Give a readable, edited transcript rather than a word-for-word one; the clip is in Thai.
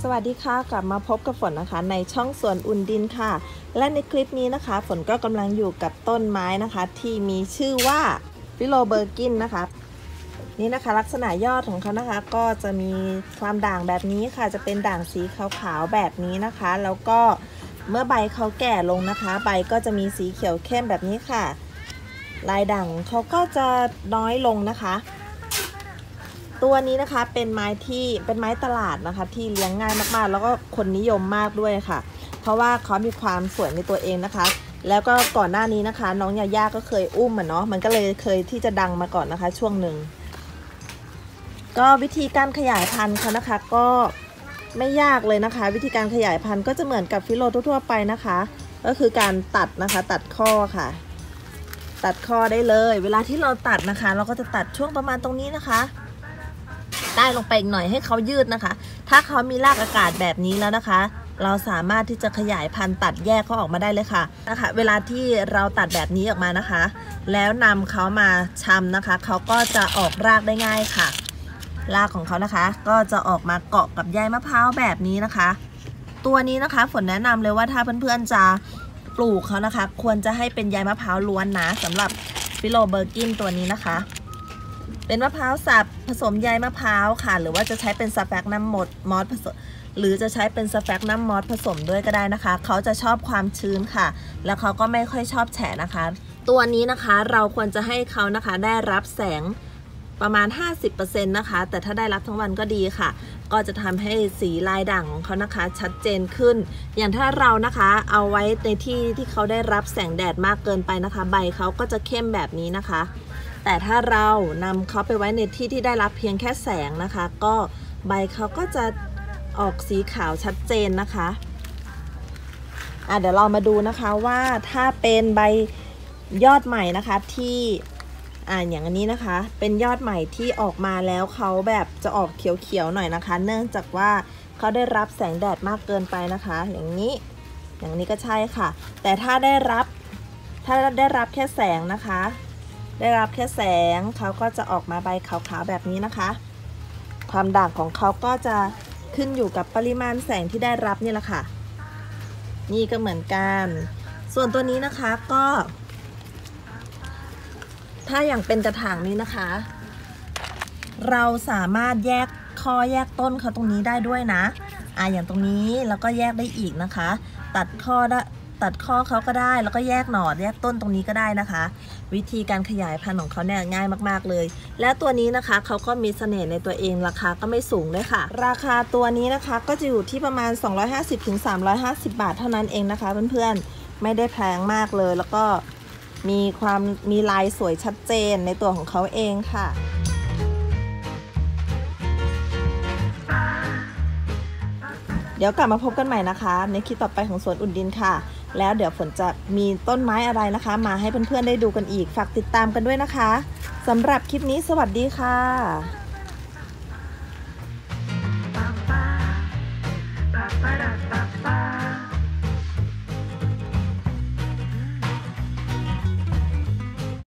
วัสดีค่ะกลับมาพบกับฝนนะคะในช่องสวนอุ่นดินค่ะและในคลิปนี้นะคะฝนก็กำลังอยู่กับต้นไม้นะคะที่มีชื่อว่าฟิโลเบอร์กินนะคะนี่นะคะลักษณะยอดของเขานะคะก็จะมีความด่างแบบนี้ค่ะจะเป็นด่างสีขาวๆแบบนี้นะคะแล้วก็เมื่อใบเขาแก่ลงนะคะใบก็จะมีสีเขียวเข้มแบบนี้ค่ะลายด่างเขาก็จะน้อยลงนะคะตัวนี้นะคะเป็นไม้ตลาดนะคะที่เลี้ยงง่ายมากๆแล้วก็คนนิยมมากด้วยค่ะเพราะว่าเขามีความสวยในตัวเองนะคะแล้วก็ก่อนหน้านี้นะคะน้องยาย่าก็เคยอุ้มเนาะมันก็เลยเคยที่จะดังมาก่อนนะคะช่วงหนึ่งก็วิธีการขยายพันธุ์เขานะคะก็ไม่ยากเลยนะคะวิธีการขยายพันธุ์ก็จะเหมือนกับฟิโลทั่วไปนะคะก็คือการตัดนะคะตัดข้อค่ะตัดข้อได้เลยเวลาที่เราตัดนะคะเราก็จะตัดช่วงประมาณตรงนี้นะคะได้ลงไปอีกหน่อยให้เขายืดนะคะถ้าเขามีรากอากาศแบบนี้แล้วนะคะเราสามารถที่จะขยายพันธุ์ตัดแยกเขาออกมาได้เลยค่ะเวลาที่เราตัดแบบนี้ออกมานะคะแล้วนำเขามาชำนะคะเขาก็จะออกรากได้ง่ายค่ะรากของเขานะคะก็จะออกมาเกาะกับใยมะพร้าวแบบนี้นะคะตัวนี้นะคะฝนแนะนำเลยว่าถ้าเพื่อนๆจะปลูกเขานะคะควรจะให้เป็นใยมะพร้าวล้วนนะสำหรับฟิโลเบอร์กินตัวนี้นะคะเป็นมะพร้าวสับผสมใยมะพร้าวค่ะหรือว่าจะใช้เป็นสแฟกน้ำมอสผสมหรือจะใช้เป็นสแฟกน้ำมอสผสมด้วยก็ได้นะคะเขาจะชอบความชื้นค่ะแล้วเขาก็ไม่ค่อยชอบแฉะนะคะตัวนี้นะคะเราควรจะให้เขานะคะได้รับแสงประมาณ 50% นะคะแต่ถ้าได้รับทั้งวันก็ดีค่ะก็จะทำให้สีลายด่างของเขานะคะชัดเจนขึ้นอย่างถ้าเรานะคะเอาไว้ในที่ที่เขาได้รับแสงแดดมากเกินไปนะคะใบเขาก็จะเข้มแบบนี้นะคะแต่ถ้าเรานำเขาไปไว้ในที่ที่ได้รับเพียงแค่แสงนะคะก็ใบเขาก็จะออกสีขาวชัดเจนนะคะเดี๋ยวเรามาดูนะคะว่าถ้าเป็นใบยอดใหม่นะคะที่อย่างอันนี้นะคะเป็นยอดใหม่ที่ออกมาแล้วเขาแบบจะออกเขียวๆหน่อยนะคะเนื่องจากว่าเขาได้รับแสงแดดมากเกินไปนะคะอย่างนี้ก็ใช่ค่ะแต่ถ้าได้รับแค่แสงนะคะได้รับแค่แสงเขาก็จะออกมาใบขาวๆแบบนี้นะคะความด่างของเขาก็จะขึ้นอยู่กับปริมาณแสงที่ได้รับนี่แหละค่ะนี่ก็เหมือนกันส่วนตัวนี้นะคะก็ถ้าอย่างเป็นกระถางนี้นะคะเราสามารถแยกข้อแยกต้นเขาตรงนี้ได้ด้วยนะอย่างตรงนี้แล้วก็แยกได้อีกนะคะตัดข้อเขาก็ได้แล้วก็แยกหน่อแยกต้นตรงนี้ก็ได้นะคะวิธีการขยายพันธุ์ของเขาเนี่ยง่ายมากๆเลยและตัวนี้นะคะเขาก็มีเสน่ห์ในตัวเองราคาก็ไม่สูงด้วยค่ะราคาตัวนี้นะคะก็จะอยู่ที่ประมาณ250-350 บาทเท่านั้นเองนะคะเพื่อนๆไม่ได้แพงมากเลยแล้วก็มีลายสวยชัดเจนในตัวของเขาเองค่ะเดี๋ยวกลับมาพบกันใหม่นะคะในคลิปต่อไปของสวนอุ่นดินค่ะแล้วเดี๋ยวฝนจะมีต้นไม้อะไรนะคะมาให้เพื่อนๆได้ดูกันอีกฝากติดตามกันด้วยนะคะสำหรับคลิปนี้สวัสดีค่ะ